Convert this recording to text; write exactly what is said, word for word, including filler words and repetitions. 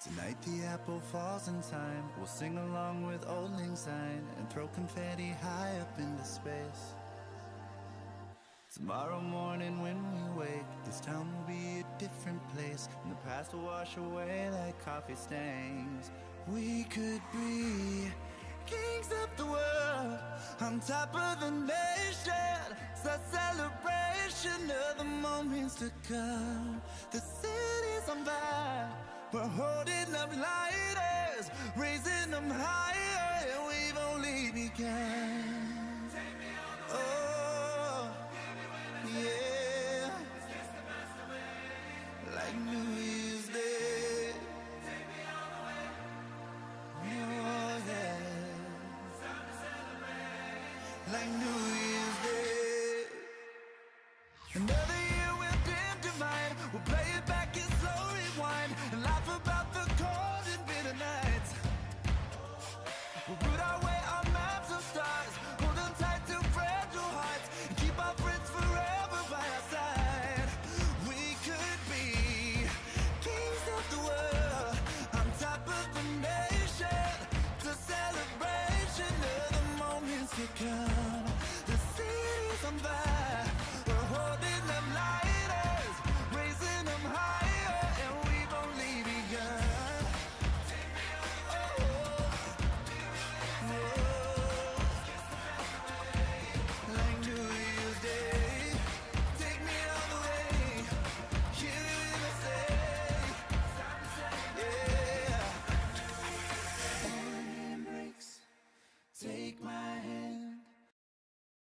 Tonight the apple falls in time. We'll sing along with Old Lang Syne and throw confetti high up into space. Tomorrow morning when we wake, this town will be a different place, and the past will wash away like coffee stains. We could be kings of the world, on top of the nation. It's a celebration of the moments to come. The city's on fire, we're holding up lighters, raising them higher, and we've only begun.